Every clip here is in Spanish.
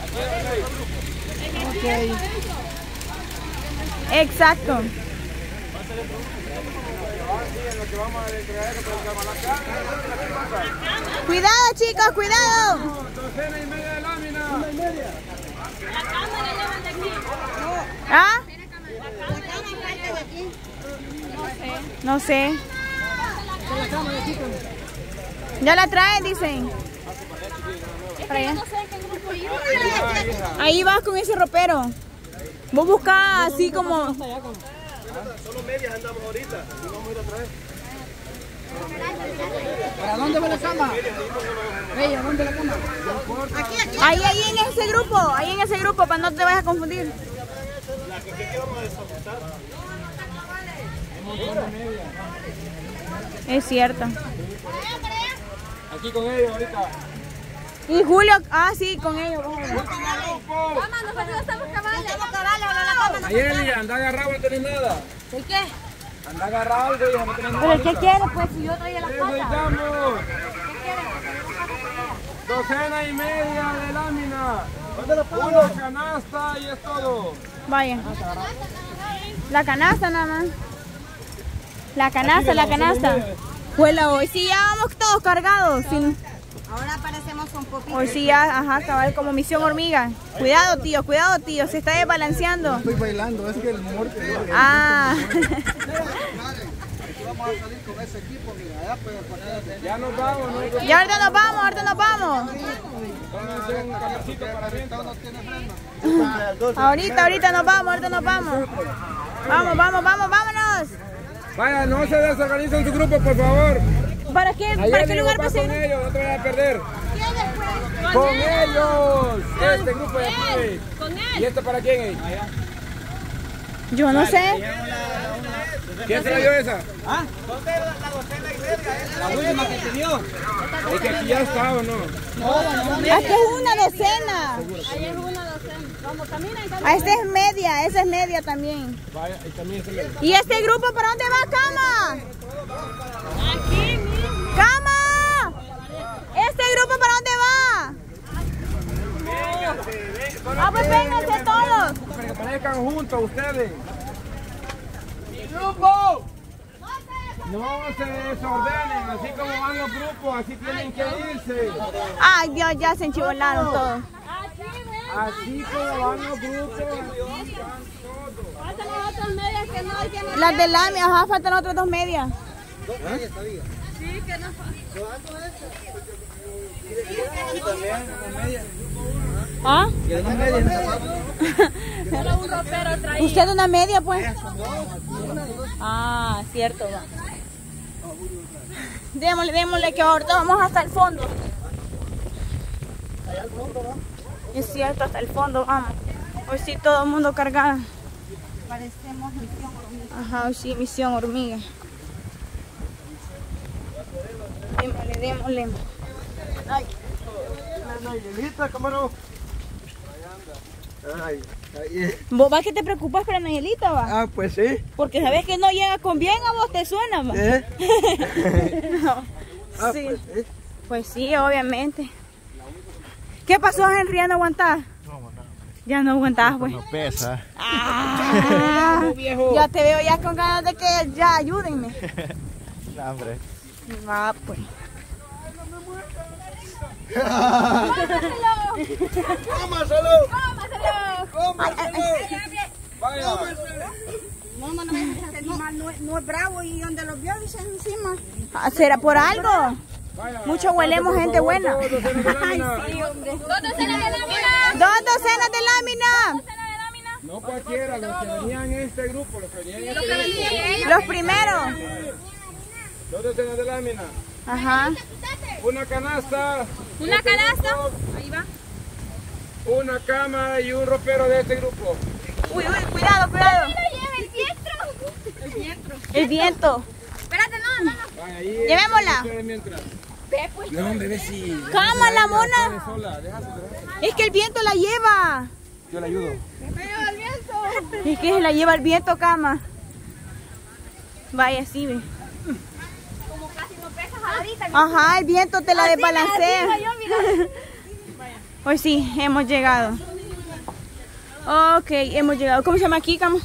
Ok. Exacto. Cuidado, chicos, cuidado. Docena y media de lámina. La cama la llevan de aquí. ¿Ah? La cama parte de aquí. No sé. Ya la traen, dicen. Para allá. No sé qué grupo iba. Ahí vas con ese ropero. Vos buscás así como... Solo medias andamos ahorita. Y vamos a ir otra vez. ¿Para dónde va la cama? Bella, ¿dónde la cama? Ahí en ese grupo, para no te vayas a confundir. ¿Qué vamos a desapuntar? Es cierto. Aquí con ellos ahorita. Y Julio, sí, con ellos. Mamá, nosotros estamos caballos. Estamos caballos, la cama no. Ayeli, anda agarrado, no tenés nada. ¿Y qué? Anda agarrado, hija, no tenés nada. ¿Pero qué quieres, pues, si yo traía las cosas? Necesitamos docena y media de lámina. Una canasta y es todo. Vaya. La canasta nada más. La canasta. Juela, hoy sí ya vamos todos cargados. Ahora parecemos un poquito. Hoy sí ya, ajá, cabal, como misión hormiga. Cuidado, tío, se está desbalanceando. Estoy bailando, es que el muerte. Ah. Vamos a salir con ese equipo, mira, allá pueden poner. Ya nos vamos, ¿no? Y ahorita nos vamos. Tómense un cafecito para adentro. Ahorita nos vamos. Vámonos. Vaya, no se desorganicen su grupo, por favor. ¿Para qué lugar vas pasé? con ellos, no te vayas a perder. ¿Quién después? ¡Con ellos! Este grupo de aquí. Con él. ¿Y este para quién es? Yo no sé. ¿Quién se la dio esa? ¿Ah? ¿Dónde la docena y media? La última que te dio. Es que aquí ya está, ¿o no? Aquí es una docena. Ahí es una docena. Vamos, camina y Esa es media también. Vaya, y también se le... ¿Y este grupo para dónde va, Cama? aquí mismo. ¡Cama! ¿Este grupo para dónde va? Pues vénganse todos. Para que parezcan juntos ustedes. ¡Mi grupo! No se desordenen, así como van los grupos, así tienen que irse. Ay, Dios, ya se enchivolaron todos. Así como van los grupos. Faltan las otras medias que no hay que Las de lámina, ajá, faltan otras 2 medias. Sí, que no ¿Ah? solo un ropero traía. ¿Usted una media, pues? Ah, cierto, va. Démosle que ahorita vamos hasta el fondo. Es cierto, hasta el fondo vamos. Hoy sí todo el mundo cargado. Parecemos misión hormiga. Ajá, hoy sí, misión hormiga. Démosle. Ay. Nayelita, ¿cómo no? Ay, ¿Vos vas que te preocupas por Angelita, va? Ah, pues sí. Porque sabes que no llega con bien, a vos te suena, va. No. Ah, Sí. pues sí. Pues sí, obviamente. ¿Qué pasó, Henry? ¿Ya no aguantás? Ya no aguantás, pues. No pesa. Ah, ya te veo ya con ganas de que ya ayúdenme. No, hombre. Ah, pues. ¡Cómaselo! Vaya. No es bravo y donde los vio dicen encima. Ah, ¿será por algo? Vaya. Mucho huelemos Por gente favor, buena. todos docenas de lámina. 2 docenas de lámina. 2 docenas de lámina. No cualquiera, los que venían en este grupo, los que venían en este grupo. Los primeros. 2 docenas de lámina. Ajá. Una canasta. Una canasta. Ahí va. Una cama y un ropero de este grupo. Uy, cuidado. El viento. El viento. Espérate, no. Vaya, ahí. Llevémosla. ustedes mientras. Ve pues. No, bebé, sí. Cama, la mona. Sola, déjate. Es que el viento la lleva. Yo le ayudo. Veo el viento. Es que se la lleva el viento, Cama. Vaya, sí, ve. Como casi no pesas ahorita. Ajá, el viento te la desbalancea. Así, yo, mira. Pues sí, hemos llegado. Ok, hemos llegado. ¿Cómo se llama aquí, Camo?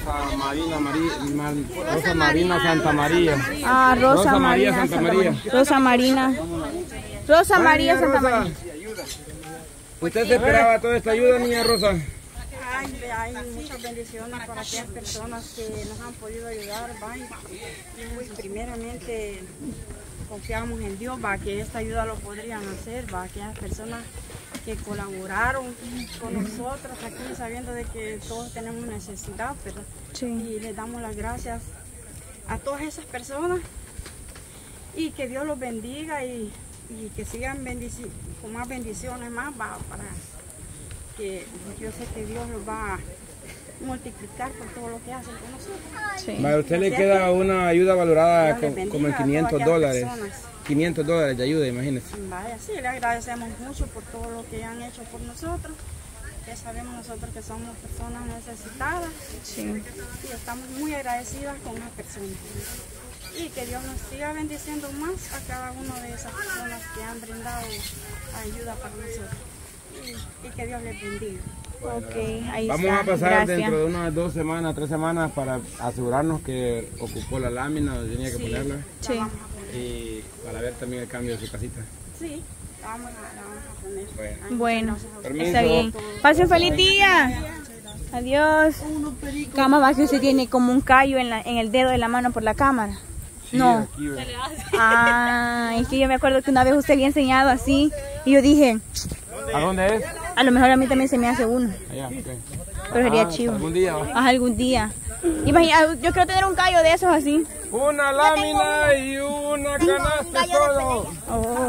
Rosa Marina Santa María. Ah, Rosa María Santa María. Rosa Marina. Rosa María Santa María. ¿Usted se esperaba toda esta ayuda, niña Rosa? Hay muchas bendiciones para aquellas personas que nos han podido ayudar, ¿va? Y primeramente confiamos en Dios, ¿va? Que esta ayuda lo podrían hacer, ¿va? Aquellas personas que colaboraron con nosotros aquí, sabiendo de que todos tenemos necesidad, ¿verdad? Sí. Y les damos las gracias a todas esas personas y que Dios los bendiga y que sigan con más bendiciones más, ¿va? Para que yo sé que Dios los va a multiplicar por todo lo que hacen con nosotros. Sí. A usted le queda una ayuda valorada Dios les como en bendiga a todas $500. aquellas personas. $500 de ayuda, imagínese. Vaya, sí, le agradecemos mucho por todo lo que han hecho por nosotros. Ya sabemos nosotros que somos personas necesitadas. Sí. Y estamos muy agradecidas con las personas. Y que Dios nos siga bendiciendo más a cada una de esas personas que han brindado ayuda para nosotros. Y que Dios les bendiga. Ok, ahí Vamos está. a pasar Gracias. dentro de unas 2 semanas, 3 semanas para asegurarnos que ocupó la lámina donde tenía que ponerla. Sí. Y para ver también el cambio de su casita. Sí, la vamos a poner. Bueno. Bueno, Permiso. está bien. Pasen feliz día. Adiós. Cama, va que usted tiene como un callo en el dedo de la mano por la cámara. Sí, No. aquí, ve. Ah, es que yo me acuerdo que una vez usted había enseñado así y yo dije, ¿A dónde es? a lo mejor a mí también se me hace uno, Allá, ok. pero sería chivo. Algún día, ¿va? Ajá, algún día. Imagina, yo quiero tener un callo de esos así. Una lámina y una canasta solo. Oh.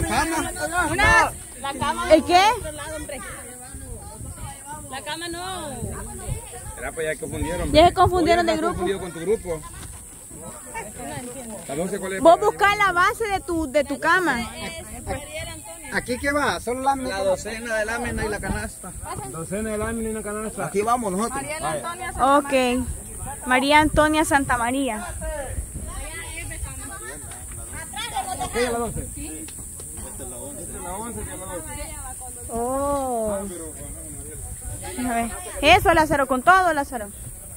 La cama, ¿El qué? la cama no. Era pues ya confundieron. Ya se confundieron de Oye, ¿me has grupo. confundido con tu grupo? No sé cuál es. Vos buscás la base de tu cama. ¿Aquí qué va? Solo la docena de lámina y la canasta. Docena de lámina y una canasta. Aquí vamos nosotros. Ok. María Antonia Santa María. ¿Qué es la 12? Esta es la 11. Esta es la 11 que es la 12. Oh. A ver. Eso, Lázaro, con todo, Lázaro.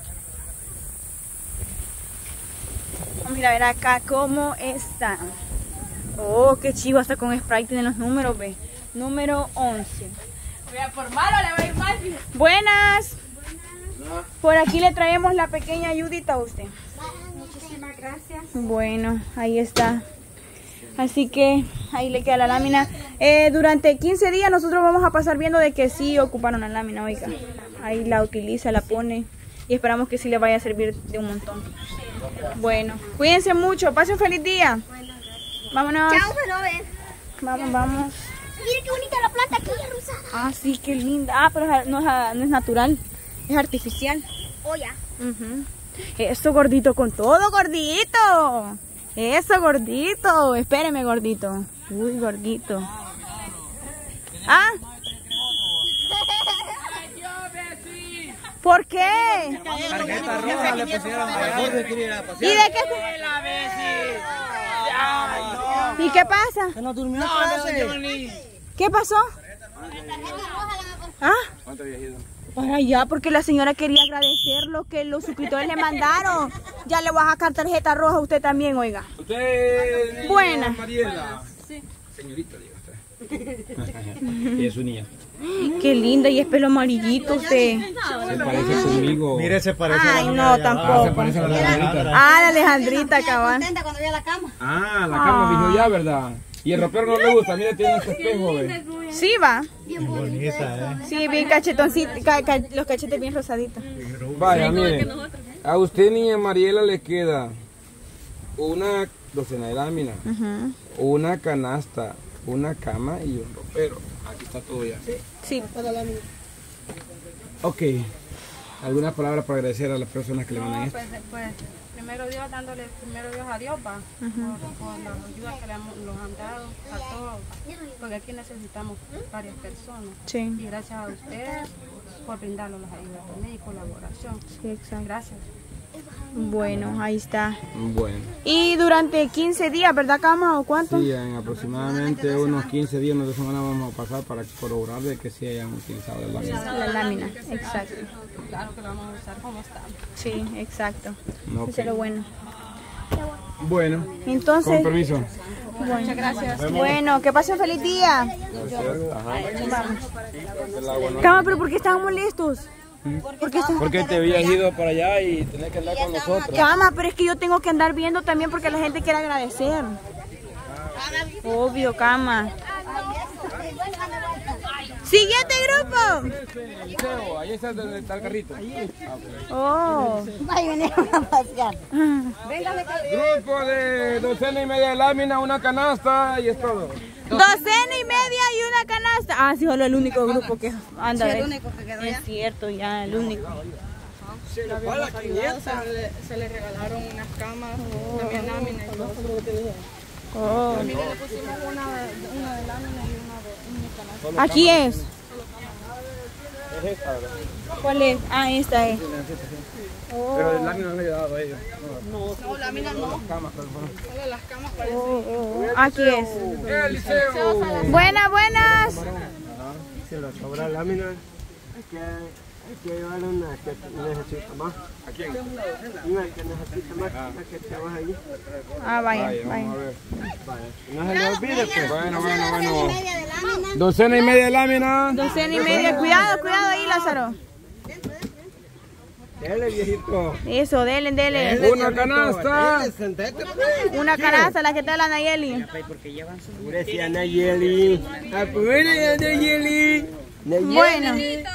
Vamos a ir a ver acá cómo está. Oh, qué chivo, hasta con Sprite tienen los números, ve. Número 11. Por malo le va a ir mal. Buenas. Por aquí le traemos la pequeña ayudita a usted. Muchísimas gracias. Bueno, ahí está. Así que ahí le queda la lámina. Durante 15 días nosotros vamos a pasar viendo de que sí ocuparon la lámina, oiga. Ahí la utiliza, la pone y esperamos que sí le vaya a servir de un montón. Bueno, cuídense mucho, pasen un feliz día. Vámonos. Chao, joven. Vamos. Mire qué bonita la planta aquí, rosada. Ah, sí, qué linda. Ah, pero no es natural, es artificial. Oh, ya. Ujú. Eso, gordito, con todo, gordito. Eso, gordito. Espéreme, gordito. Uy, gordito. Ah. ¿Por qué? Tarjeta roja le pusieron. Mejor se quiere ir a ¿Y pasear. de qué? ¿Y qué pasa? ¿Que no durmió? ¿Qué pasó? ¿Ah? ¿Cuánto había ido? Para allá, porque la señora quería agradecer lo que los suscriptores le mandaron. Ya le voy a sacar tarjeta roja a usted también, oiga. Usted, niña Buena. Mariela. Sí. Señorita, diga usted. Y es su niña. Qué linda, y es pelo amarillito usted. Se parece conmigo. Mire, se parece Ay, no, tampoco. Se parece a la Alejandrita. Ah, la Alejandrita, cabal. Cuando vi a la cama. Ah, la cama dijo ya, ¿verdad? Y el ropero no le gusta. Mire, tiene este espejo, ve. Sí, va. bonita, Sí, bien cachetoncito, los cachetes bien rosaditos. Vaya, mire. A usted, niña Mariela, le queda una docena de láminas, una canasta, una cama y un ropero. Aquí está todo ya. Sí. Ok. ¿Alguna palabra para agradecer a las personas que le mandan esto? Pues primero Dios, dándole primero Dios a Dios, va, por la ayuda que nos han dado a todos, porque aquí necesitamos varias personas. Sí. Y gracias a ustedes por brindarnos las ayudas también y colaboración. Sí, exacto. Gracias. Bueno, ahí está. Bueno. Y durante 15 días, ¿verdad, Cama? ¿O cuánto? Sí, en aproximadamente unos 15 días, una semana vamos a pasar para corroborar de que sí hayan utilizado la lámina. La lámina, exacto. Claro que lo vamos a usar como está. Sí, exacto. Ok. Eso es lo bueno. Bueno, Entonces, con permiso. muchas gracias. Bueno, que pasen feliz día. Cama, pero ¿por qué estaban molestos? Porque te habías ido para allá y tenés que andar con nosotros. Cama, pero es que yo tengo que andar viendo también porque la gente quiere agradecer. Obvio, Cama. Siguiente grupo. Ahí está donde está el carrito. Oh. Grupo de 12.5 de lámina, una canasta y es todo. 12.5 y una canasta. Ah, sí, solo el único grupo que anda. Sí, el único que quedó ya. Es cierto, ya, el único. Se le regalaron unas camas, también láminas y todo. Oh. También le pusimos una de lámina y una de canasta. Aquí es. Es esta, ¿verdad? ¿Cuál es? Ah, esta es. Pero el lámina no le he dado a ellos. No, láminas no. Solo las camas para Aquí es. Eliseo. Buenas. Se lo sobra lámina. Hay que llevar una que necesita más. ¿A quién? Una que necesita más, una que trabaja allí. Ah, vaya. Vamos a ver. No se le olvide, pues. Bueno. 12.5 de lámina. 12.5. Cuidado ahí, Lázaro. Dele, viejito. Eso, dele. Una canasta. Una canasta, la que está la Nayeli. Apúrese, Nayeli. Bueno,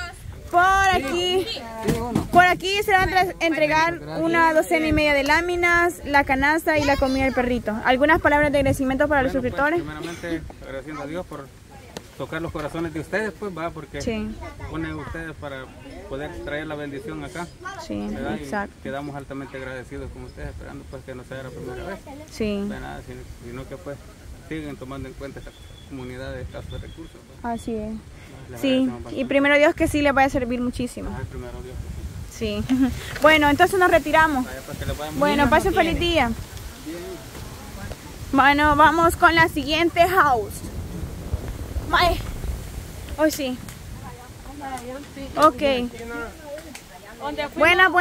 por aquí se van a entregar una 12.5 de láminas, la canasta y la comida del perrito. ¿Algunas palabras de agradecimiento para los suscriptores? Primeramente, agradeciendo a Dios por tocar los corazones de ustedes, pues va, porque Sí. ponen ustedes para poder traer la bendición acá. Sí, ¿verdad? Y exacto. quedamos altamente agradecidos con ustedes, esperando pues que no sea la primera vez. Sí, De nada, sino que pues siguen tomando en cuenta esta comunidad de escasos recursos. Pues. así es. Les Sí, agradecemos y bastante. primero Dios que sí les vaya a servir muchísimo. Ay, primero Dios. Sí. Bueno, entonces nos retiramos. Vaya, pues, que les vaya muy Bueno, bien. pasen feliz día. Bueno, vamos con la siguiente house. Mae. Hoy sí. Ok. Buenas.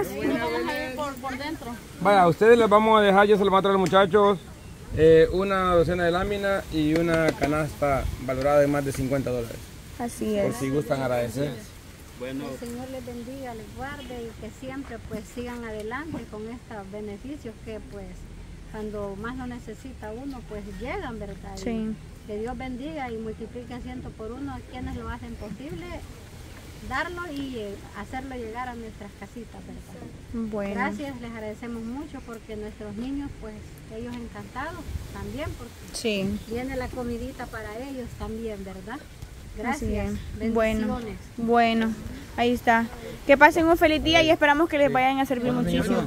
Vaya, a ustedes les vamos a dejar, yo se los voy a traer a los muchachos, una docena de láminas y una canasta valorada en más de $50. Así Por es. si gustan agradecer. Bueno, Que el Señor les bendiga, les guarde y que siempre pues sigan adelante con estos beneficios que pues cuando más lo necesita uno pues llegan, ¿verdad? Sí. Y que Dios bendiga y multiplique 100 por uno a quienes lo hacen posible, darlo y hacerlo llegar a nuestras casitas, ¿verdad? Bueno. Gracias, les agradecemos mucho porque nuestros niños pues ellos encantados también porque Sí. viene la comidita para ellos también, ¿verdad? Así Gracias, es. Bueno. bendiciones. Bueno, ahí está. Que pasen un feliz día y esperamos que les vayan a servir muchísimo.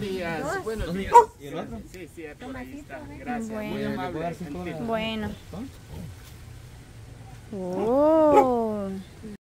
Bueno. Oh.